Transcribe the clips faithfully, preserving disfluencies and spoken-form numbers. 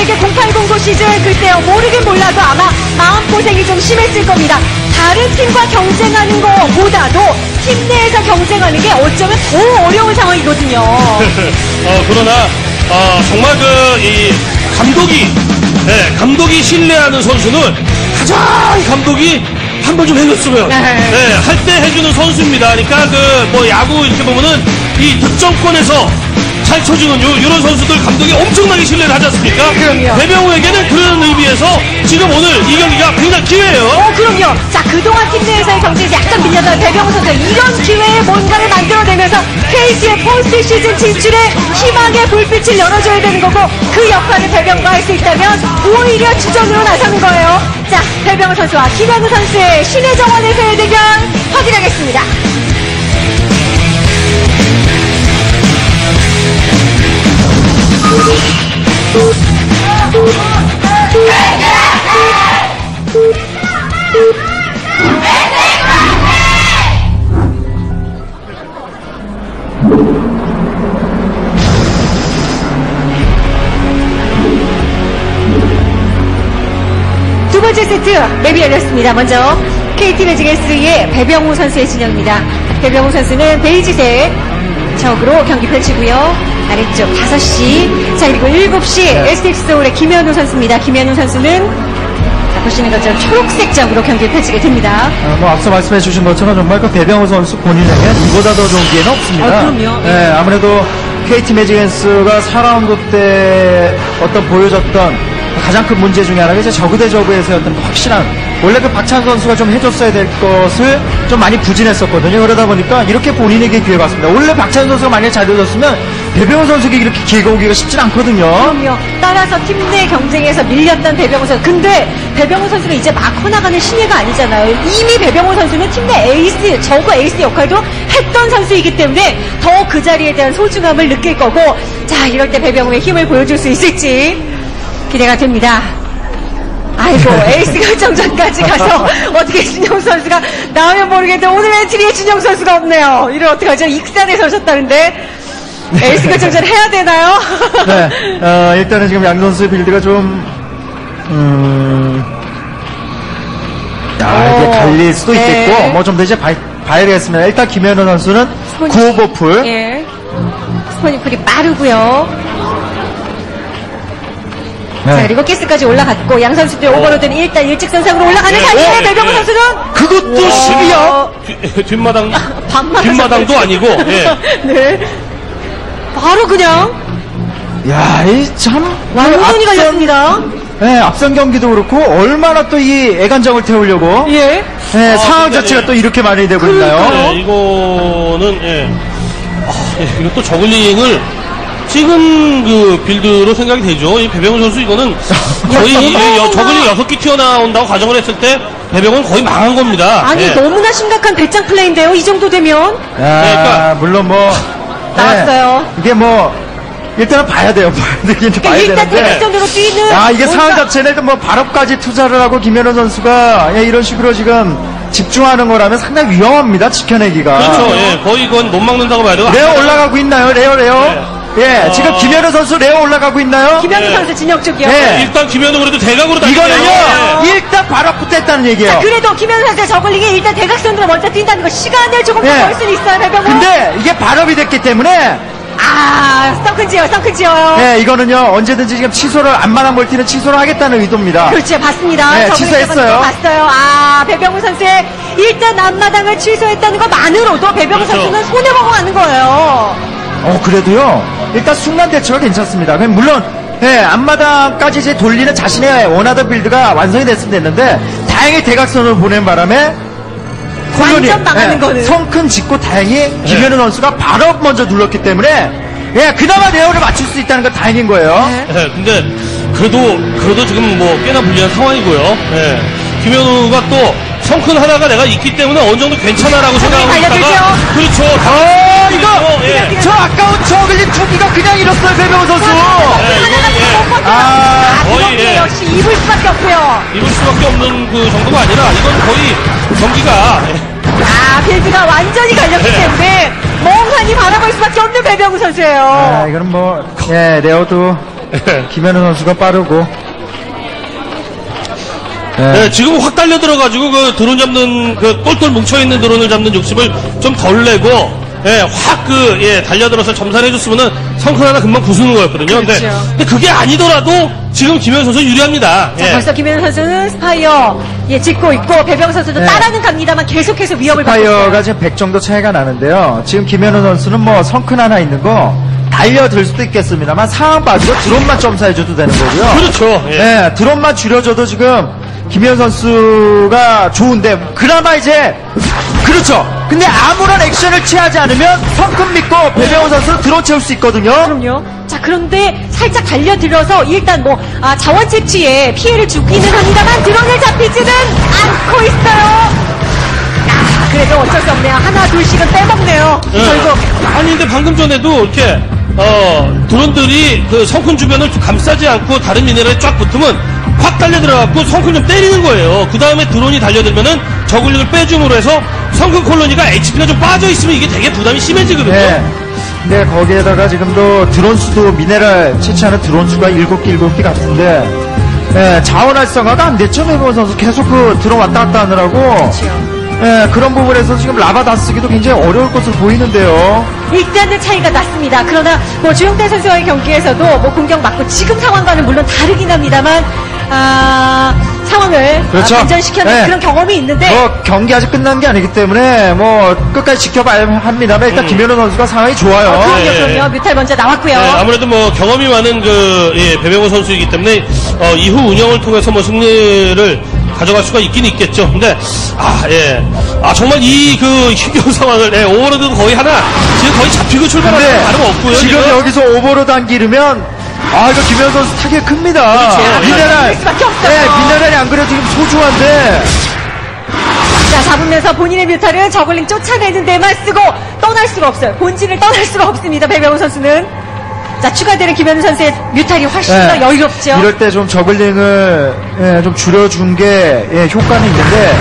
선수에게 공팔공구 시즌 글쎄요, 모르긴 몰라도 아마 마음고생이 좀 심했을 겁니다. 다른 팀과 경쟁하는 것보다도 팀 내에서 경쟁하는 게 어쩌면 더 어려운 상황이거든요. 어, 그러나 어, 정말 그 이 감독이 네, 감독이 신뢰하는 선수는 가장 감독이 한 번 좀 해줬으면 네. 네, 할 때 해주는 선수입니다. 그러니까 그 뭐 야구 이렇게 보면은 이 득점권에서 잘 쳐주는 요, 이런 선수들 감독이 엄청나게 신뢰를 하지 않습니까? 그럼요. 배병우에게는 그런 의미에서 지금 오늘 이 경기가 굉장히 기회예요. 어, 그럼요. 자, 그동안 팀 내에서의 경쟁에서 약간 밀렸던 배병우 선수, 이런 기회에 뭔가를 만들어내면서 케이티의 포스트 시즌 진출에 희망의 불빛을 열어줘야 되는 거고, 그 역할을 배병우가 할 수 있다면 오히려 주전으로 나서는 거예요. 자, 배병우 선수와 김현우 선수의 신의 정원에서의 대결 확인하겠습니다. 두 번째 세트 맵이 열렸습니다. 먼저 케이티 매직에스의 배병우 선수의 진영입니다. 배병우 선수는 베이지색 적으로 경기 펼치고요. 아래쪽 다섯 시, 자, 그리고 일곱 시 에스티엑스 서울의 김현우 선수입니다. 김현우 선수는 자, 보시는 것처럼 초록색 적으로 경기를 펼치게 됩니다. 아, 뭐 앞서 말씀해 주신 것처럼 정말 그 배병우 선수 본인에게 이보다 더 좋은 기회는 없습니다. 아, 그럼요. 네, 아무래도 케이티 매직앤스가 사 라운드 때 어떤 보여줬던 가장 큰 문제 중에 하나가 이제 저그 대 저그에서의 어떤 확실한, 원래 그 박찬 선수가 좀 해줬어야 될 것을 좀 많이 부진했었거든요. 그러다 보니까 이렇게 본인에게 기회가 왔습니다. 원래 박찬 선수가 만약에 잘해줬으면 배병우 선수에게 이렇게 기회가 오기가 쉽진 않거든요. 그럼요. 따라서 팀 내 경쟁에서 밀렸던 배병우 선수. 근데 배병우 선수가 이제 막 커나가는 신예가 아니잖아요. 이미 배병우 선수는 팀 내 에이스, 저그 에이스 역할도 했던 선수이기 때문에 더 그 자리에 대한 소중함을 느낄 거고, 자, 이럴 때 배병우의 힘을 보여줄 수 있을지 기대가 됩니다. 아이고, 에이스 결정전까지 가서 어떻게 준영 선수가 나오면 모르겠는데 오늘 엔트리에 준영 선수가 없네요. 이를 어떡하죠? 익산에서 오셨다는데 에이스 결정전 해야 되나요? 네, 어, 일단은 지금 양 선수의 빌드가 좀, 음, 야, 이게 오, 갈릴 수도 네. 있겠고, 뭐 좀 더 이제 봐, 봐야 되겠습니다. 일단 김현우 선수는 구오버풀. 예. 스포니풀이 빠르고요. 네. 자, 그리고 가스까지 올라갔고, 양 선수들 오버로드는 일단 일직선상으로 올라가는 네, 사이에 네, 배병우 네. 선수는 그것도 십이요? 뒤, 뒷마당 반만 뒷마당도 아니고 예. 네. 바로 그냥 야, 이 참. 완전히 갈렸습니다. 네, 앞선 경기도 그렇고, 얼마나 또 이 애간장을 태우려고. 예. 네, 아, 상황 근데, 자체가 예. 또 이렇게 많이 되고 있나요? 네, 이거는 예. 아, 예, 이것도 저글링을 찍은 그 빌드로 생각이 되죠. 이 배병훈 선수 이거는 거의 이, 여, 저글링 여섯 개 튀어나온다고 가정을 했을 때 배병훈은 거의 망한 겁니다. 아니, 예. 너무나 심각한 배짱 플레이인데요. 이 정도 되면. 야, 그러니까- 물론 뭐. 나왔어요. 네, 이게 뭐, 일단은 봐야 돼요. 봐야 되긴 그러니까 봐야 일단 되는데. 대각선으로 뛰는. 야, 이게 뭔가- 상황 자체는 뭐 발업까지 투자를 하고 김현우 선수가 예, 이런 식으로 지금 집중하는 거라면 상당히 위험합니다. 지켜내기가. 그렇죠. 예. 거의 이건 못 막는다고 봐야 되고. 레어 올라가고 있나요? 레어, 레어. 네. 예, 어. 지금 김현우 선수 레어 올라가고 있나요? 김현우 네. 선수 진영 쪽이요. 네. 일단 김현우 그래도 대각으로 다니네요. 이거는요, 예. 일단 발업부터 했다는 얘기예요. 자, 그래도 김현우 선수의 저글링이 일단 대각선으로 먼저 뛴다는 거, 시간을 조금 더 예. 벌 수는 있어요, 배병우. 근데 이게 발업이 됐기 때문에 아, 썬큰 지어요, 썬큰 지어요. 예, 이거는요, 언제든지 지금 취소를, 안만한 멀티는 취소를 하겠다는 의도입니다. 그렇죠, 봤습니다. 네, 저글링 취소했어요. 잡아놓은 거 봤어요. 아, 배병우 선수의 일단 앞마당을 취소했다는 것만으로도 배병우 그렇죠. 선수는 손해보고 가는 거예요. 어, 그래도요, 일단 순간 대처가 괜찮습니다. 그냥 물론, 예, 앞마당까지 이제 돌리는 자신의 원하던 빌드가 완성이 됐으면 됐는데, 다행히 대각선을 보낸 바람에, 완전 망하는 거는. 성큰 짓고 다행히 김현우 선수가 바로 먼저 눌렀기 때문에, 예, 그나마 레어를 맞출 수 있다는 건 다행인 거예요. 네. 예, 근데 그래도 그래도 지금 뭐 꽤나 불리한 상황이고요. 예. 김현우가 또 성큰 하나가 내가 있기 때문에 어느 정도 괜찮아라고 생각하고 달려들죠. 있다가 그렇죠. 어, 이거! 예. 저 아까운 저글링 투기가 그냥 잃었어요, 배병우 선수. 네, 이거는 하나가 예. 못 버텨. 아, 아, 거의, 그렇게 예. 역시 입을 수밖에 없고요. 입을 수밖에 없는 그 정도가 아니라 이건 거의 경기가 예. 아, 빌드가 완전히 갈렸기 네. 때문에 멍하니 바라볼 수밖에 없는 배병우 선수예요. 아, 이거는 뭐, 예, 레어도 김현우 선수가 빠르고. 네. 네, 지금 확 달려 들어가지고 그 드론 잡는 그 똘똘 뭉쳐 있는 드론을 잡는 욕심을 좀 덜 내고, 예, 확 그 예 달려들어서 점사를 해줬으면은 성큰 하나 금방 부수는 거였거든요. 근데, 그렇죠. 근데 그게 아니더라도 지금 김현 선수 유리합니다. 자, 예. 벌써 김현우 선수는 스파이어 예 짓고 있고 배병 선수도 네. 따라는 갑니다만 계속해서 위협을 받고 스파이어가 있어요. 지금 백 정도 차이가 나는데요. 지금 김현우 선수는 뭐 성큰 하나 있는 거 달려들 수도 있겠습니다만 상황 봐주고 드론만 점사해줘도 되는 거고요. 그렇죠. 예. 네, 드론만 줄여줘도 지금 김현 선수가 좋은데 그나마 이제 그렇죠. 근데 아무런 액션을 취하지 않으면 성큼 믿고 배병호 선수는 드론 채울 수 있거든요. 그럼요. 자, 그런데 살짝 달려들어서 일단 뭐 아, 자원 채취에 피해를 주기는 합니다만 드론을 잡히지는 않고 있어요. 아, 그래도 어쩔 수 없네요. 하나 둘씩은 빼먹네요. 예. 결국 아니 근데 방금 전에도 이렇게 어 드론들이 그 성큰 주변을 감싸지 않고 다른 미네랄에 쫙 붙으면 확 달려 들어갖고 성큰 좀 때리는 거예요. 그 다음에 드론이 달려들면은 저글링을 빼줌으로 해서 성큰 콜로니가 에이치피가 좀 빠져 있으면 이게 되게 부담이 심해지거든요. 네. 근데 거기에다가 지금도 드론 수도 미네랄 채취하는 드론 수가 일곱 개 일곱 개 같은데 네, 자원 활성화가 안 됐죠. 배병호 선수 계속 그 드론 왔다 갔다 하느라고. 네, 그런 부분에서 지금 라바 다 쓰기도 굉장히 어려울 것으로 보이는데요. 일단은 차이가 났습니다. 그러나 뭐 주영태 선수와의 경기에서도 뭐 공격 맞고 지금 상황과는 물론 다르긴 합니다만 아, 상황을 그렇죠. 아, 반전시켰는 네. 그런 경험이 있는데 뭐 경기 아직 끝난 게 아니기 때문에 뭐 끝까지 지켜봐야 합니다만 일단 음. 김현우 선수가 상황이 좋아요. 어, 그럼요, 예. 그럼요. 뮤탈 먼저 나왔고요. 네, 아무래도 뭐 경험이 많은 그 예, 배병호 선수이기 때문에 어, 이후 운영을 통해서 뭐 승리를 가져갈 수가 있긴 있겠죠. 근데 아 예, 아 정말 이 그 힘겨운 상황을 예, 오버로드 거의 하나 지금 거의 잡히고 출발하는 근데 다름 없고요. 지금 여기서 오버로드 안 기르면 아 이거 김현우 선수 타격이 큽니다. 그렇죠. 예. 미네랄, 할 수밖에 없어요. 네, 미네랄이 안 그래도 지금 소중한데. 자, 잡으면서 본인의 뮤탈을 저글링 쫓아내는 데만 쓰고 떠날 수가 없어요. 본진을 떠날 수가 없습니다. 배병호 선수는. 자, 추가되는 김현우 선수의 뮤탈이 훨씬 네. 더 여유롭죠. 이럴 때 좀 저글링을 예, 좀 줄여준 게 예, 효과는 있는데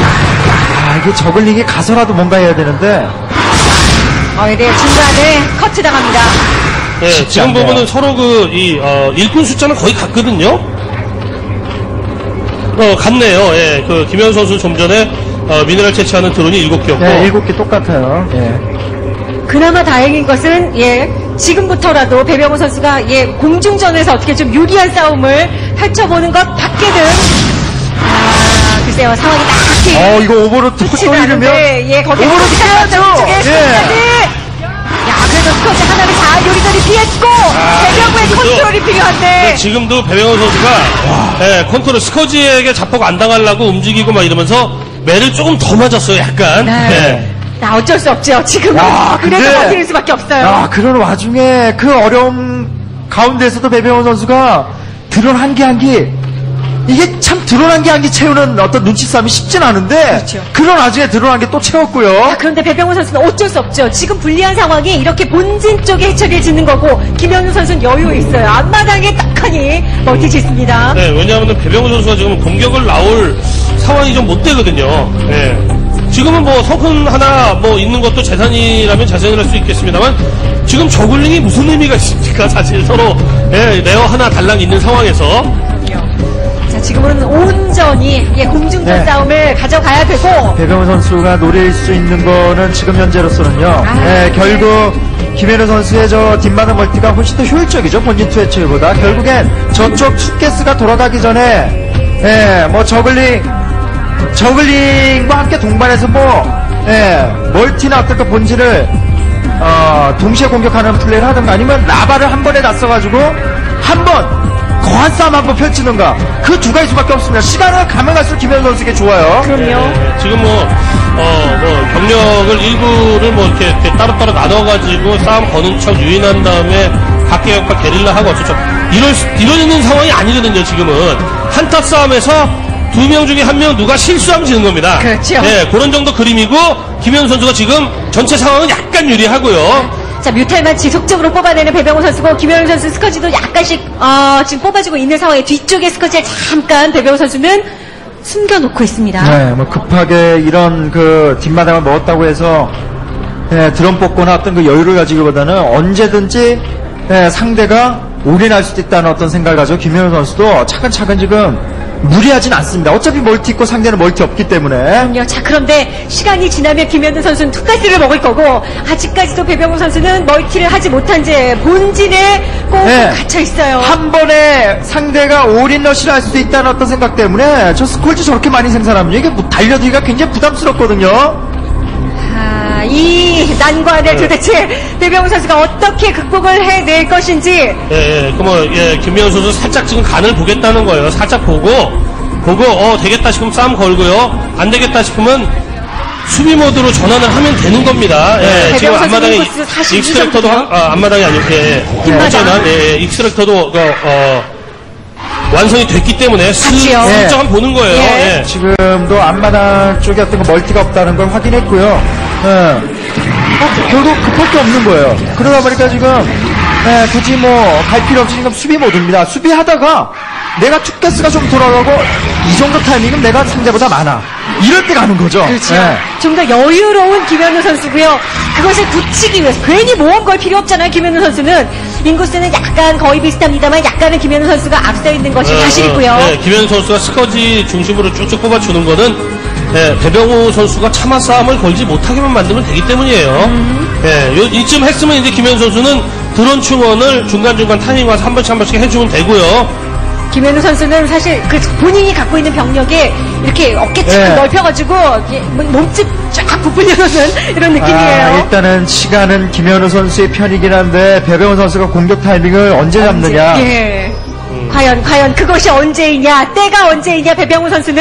아 이게 저글링이 가서라도 뭔가 해야 되는데 어, 네, 중간에 커트 당합니다. 예, 쉽지 지금 않네요. 보면은 서로 그, 이, 어, 일꾼 숫자는 거의 같거든요? 어, 같네요. 예, 그, 김현 선수 좀 전에, 어, 미네랄 채취하는 드론이 일곱 개였고. 네, 일곱 개 똑같아요. 예. 그나마 다행인 것은 예 지금부터라도 배병호 선수가 예 공중전에서 어떻게 좀 유리한 싸움을 펼쳐보는 것 밖에는 아 글쎄요 상황이 딱히 어 이거 오버로드 또 좋지 이러면 않은데 예 거기 오버로드 깨야죠. 예. 야 그래도 스쿼트 하나를 잘 요리조리 피했고 배병호의 지금도- 컨트롤이 필요한데 네, 지금도 배병호 선수가, 예, 컨트롤 스커지에게 자폭 안 당하려고 움직이고 막 이러면서 매를 조금 더 맞았어요, 약간. 네. 예. 나 어쩔 수 없죠 지금은 야, 그래도 근데- 버틸 수밖에 없어요. 아 그런 와중에 그 어려움 가운데서도 배병호 선수가 드론 한 개 한 개 이게 참 드론 한 개 한 개 채우는 어떤 눈치 싸움이 쉽진 않은데 그렇죠. 그런 와중에 드론 한 개 또 채웠고요. 자, 그런데 배병호 선수는 어쩔 수 없죠. 지금 불리한 상황에 이렇게 본진 쪽에 해처리를 짓는 거고 김현우 선수는 여유 있어요. 앞마당에 딱하니 멀티짓습니다. 네, 왜냐하면 배병호 선수가 지금 공격을 나올 상황이 좀 못 되거든요. 예. 지금은 뭐 성큰 하나 뭐 있는 것도 재산이라면 재산을 할 수 있겠습니다만 지금 저글링이 무슨 의미가 있습니까? 사실 서로 예, 레어 하나 달랑 있는 상황에서 자, 지금은 온전히 예, 공중전 네. 싸움을 가져가야 되고 배병호 선수가 노릴 수 있는 거는 지금 현재로서는요. 아, 네, 네. 결국 김현우 선수의 저 뒷마당 멀티가 훨씬 더 효율적이죠. 본진 투해체보다 결국엔 저쪽 투게스가 돌아가기 전에 예, 뭐 저글링 저글링과 함께 동반해서 뭐 예, 멀티나 어떤 그 본진을 어, 동시에 공격하는 플레이를 하든가 아니면 라바를 한 번에 다 써가지고 한번 거한 싸움 한번 펼치는가 그 두 가지 수밖에 없습니다. 시간을 가면 갈수록 김현우 선수에게 좋아요. 그럼요. 예, 지금 뭐, 어, 뭐, 병력을 일부를 뭐 이렇게, 이렇게 따로따로 나눠가지고 싸움 거는 척 유인한 다음에 각계 역과 게릴라 하고 어쩌죠. 이럴, 수- 이러는 상황이 아니거든요, 지금은. 한타 싸움에서 두 명 중에 한 명 누가 실수하면 지는 겁니다. 그렇죠. 예, 그런 정도 그림이고, 김현 선수가 지금 전체 상황은 약간 유리하고요. 자, 뮤탈만 지속적으로 뽑아내는 배병호 선수고 김현우 선수 스커지도 약간씩 어, 지금 뽑아주고 있는 상황에 뒤쪽에 스커지를 잠깐 배병호 선수는 숨겨놓고 있습니다. 네, 뭐 급하게 이런 그 뒷마당을 먹었다고 해서 예, 드럼 뽑거나 어떤 그 여유를 가지기보다는 언제든지 예, 상대가 올인할 수도 있다는 어떤 생각을 가지고 김현우 선수도 차근차근 지금 무리하진 않습니다. 어차피 멀티 있고 상대는 멀티 없기 때문에. 그럼요. 자, 그런데 시간이 지나면 김현우 선수는 투가스를 먹을 거고 아직까지도 배병호 선수는 멀티를 하지 못한 채 본진에 꼭 네. 갇혀 있어요. 한 번에 상대가 올인 러시를 할 수도 있다는 어떤 생각 때문에 저 스콜지 저렇게 많이 생산하면 이게 뭐 달려들기가 굉장히 부담스럽거든요. 아, 이 난관을 도대체 배병호 선수가 어떻게 극복을 해낼 것인지. 예, 예, 그 뭐, 예, 김명훈 선수 살짝 지금 간을 보겠다는 거예요. 살짝 보고, 보고, 어, 되겠다 싶으면 싸움 걸고요. 안 되겠다 싶으면 수비 모드로 전환을 하면 되는 겁니다. 예, 네, 지금 배병호 앞마당에 선수 사십이 익스트랙터도, 한, 아, 앞마당이 아니고, 예, 뒷마당. 어쩌나, 예, 예, 익스트랙터도, 그, 어, 완성이 됐기 때문에 스, 같이요. 슬쩍 한번 보는 거예요. 예. 예. 지금도 앞마당 쪽에 어떤 거 멀티가 없다는 걸 확인했고요. 예. 어, 결국 급할 게 없는 거예요. 그러다 보니까 지금 예, 굳이 뭐 갈 필요 없이 지금 수비 모드입니다. 수비하다가 내가 투가스가 좀 돌아가고 이 정도 타이밍은 내가 상대보다 많아. 이럴 때 가는 거죠. 그렇죠. 예. 좀 더 여유로운 김현우 선수고요. 그것을 굳히기 위해서 괜히 모험 걸 필요 없잖아요. 김현우 선수는 인구수는 약간 거의 비슷합니다만 약간은 김현우 선수가 앞서 있는 것이 어, 사실이고요. 어, 예, 김현우 선수가 스커지 중심으로 쭉쭉 뽑아주는 거는 예, 배병호 선수가 참한 싸움을 걸지 못하게만 만들면 되기 때문이에요. 음. 예, 요, 이쯤 했으면 이제 김현우 선수는 드론 충원을 중간중간 타이밍 와서 한 번씩 한 번씩 해주면 되고요. 김현우 선수는 사실 그 본인이 갖고 있는 병력에 이렇게 어깨창을 예. 넓혀가지고 이게 몸- 몸집 쫙 부풀려놓는 이런 느낌이에요. 아, 일단은 시간은 김현우 선수의 편이긴 한데 배병호 선수가 공격 타이밍을 언제 잡느냐. 예. 과연 과연 그것이 언제이냐, 때가 언제이냐. 배병우 선수는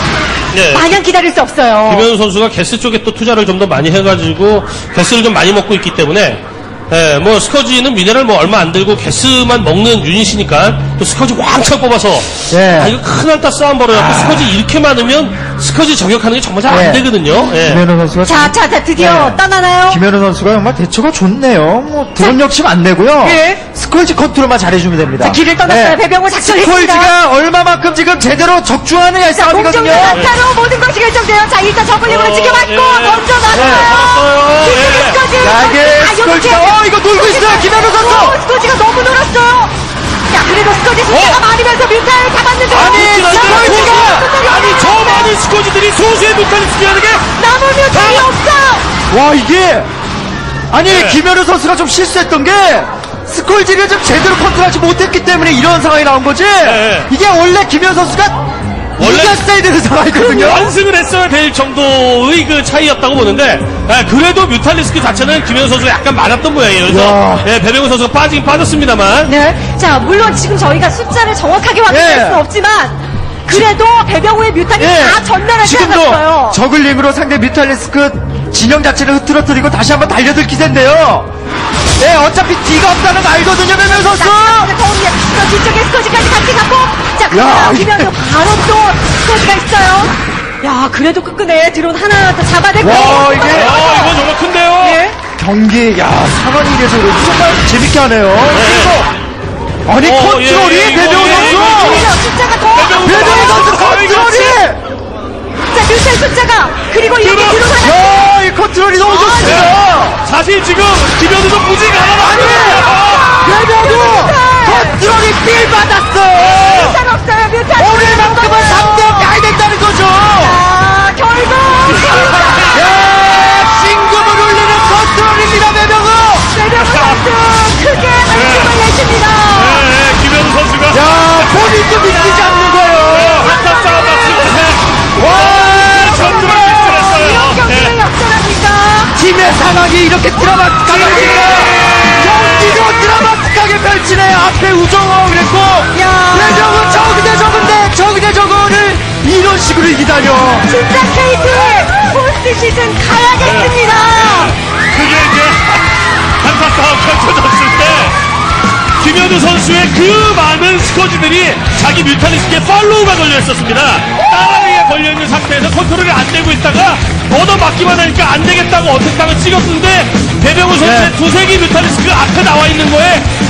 예. 마냥 기다릴 수 없어요. 김현우 선수가 게스 쪽에 또 투자를 좀 더 많이 해가지고 게스를 좀 많이 먹고 있기 때문에 예, 뭐 스커지는 미네랄 뭐 얼마 안 들고 게스만 먹는 유닛이니까 또 스커지 왕창 뽑아서 예. 아 이거 큰알따 싸움 벌어갖고 스커지 이렇게 많으면 스커지 저격하는 게 정말 잘 안 예. 되거든요. 예. 김현우 선수가 자, 자, 자, 드디어 네. 떠나나요? 김현우 선수가 정말 대처가 좋네요. 뭐 드론 욕심 안 내고요. 예. 스콜지 컨트롤만 잘해주면 됩니다. 자, 길을 떠났어요. 배병호 작전했습니다. 스콜지가 얼마만큼 지금 제대로 적중하느냐의 자, 싸움이거든요. 공정의 난타로 모든 것이 결정돼요. 자, 일단 저글링으로 어, 지켜맞고 예. 던져 놨어요. 놨어요. 뒤쪽에 예. 스커지. 자, 이게 아, 스콜지가 이렇게. 어 이거 놀고 있어요. 김현우 선수. 어, 스커지가 너무 놀았어요. 자, 그래도 스커지 숫자가 어? 많으면서 뮤타를 잡았는데. 아니, 자, 스커지가 아니 저 많은 스커지들이 소수의 뮤탈리스트라는 게 남은 뮤타이 없어. 와 이게 아니 네. 김현우 선수가 좀 실수했던 게 스콜지를 좀 제대로 컨트롤하지 못했기 때문에 이런 상황이 나온 거지. 네. 이게 원래 김현우 선수가 원래- 이겼어야 되는 상황이거든요. 완승을 했어야 될 정도의 그 차이였다고 보는데 예, 그래도 뮤탈리스크 자체는 김현우 선수가 약간 많았던 모양이에요. 그래서 야. 예, 배병호 선수가 빠지긴 빠졌습니다만 네. 자, 물론 지금 저희가 숫자를 정확하게 확인할 예. 수는 없지만 그래도 배병호의 뮤탄이 예. 다 전멸하지 지금도 않았어요. 저글링으로 상대 뮤탈리스크 진영 자체를 흐트러뜨리고 다시 한번 달려들 기세인데요. 네, 어차피 뒤가 없다는 거 알거든요, 배명 선수. 자, 더운데 또 뒤쪽에 스커지까지 같이 갖고 자, 야, 그러면 이게- 김현우 바로 또 스커지가 있어요. 야, 그래도 끝끝내 드론 하나 더 잡아내고. 와, 이게- 아, 이건 정말 큰데요. 예. 경기, 야, 상황이 이래서 그런지 정말 재밌게 하네요. 그리고, 아니, 어, 컨트롤이 예, 예, 배명 이거, 예, 선수. 그래서 숫자가 더. 배병호 배명 선수 컨트롤이. 자, 뮤탄 숫자가 그리고 이렇게 드론. 드론 하나. 야, 이 컨트롤이 너무 좋습니다. 사실 지금 김현우도 무지가 아니, 하나 배명도 컨트롤이 필 받았어요. 뮤탄 없어요. 뮤탄. 오늘만큼은 삼 대 영 가야 된다는 거죠. 아, 결국. 야, 신금을 울리는 컨트롤입니다, 배명우. 배병호 선수 크게 한숨을 내쉽니다. 예, 김현우 선수가 야, 본인도 믿기지 않는 거예요. 한타 싸움 맞추고 와, 전투를 정말 빗질했어요. 이런 경기를 예. 역전합니까? 팀의 상황이 이렇게 드라마틱하게 경기도 드라마틱하게 펼치네요. 앞에 우정호 그랬고 야. 배정은 저그대 저그인데 저그대 저그를 이런 식으로 이기다뇨. 진짜 케이트 포스트 시즌 가야겠습니다. 그게 이제 한타 싸움 펼쳐졌을 때 김현우 선수의 그 많은 스쿼지들이 자기 뮤탈리스트에 팔로우가 걸려있었습니다. 따라이에 걸려있는 상태에서 컨트롤이 안 되고 있다가 얻어맞기만 하니까 안 되겠다고 어택당을 찍었는데 배병호 선수의 네. 두세 개 뮤탈리스트가 앞에 나와 있는 거에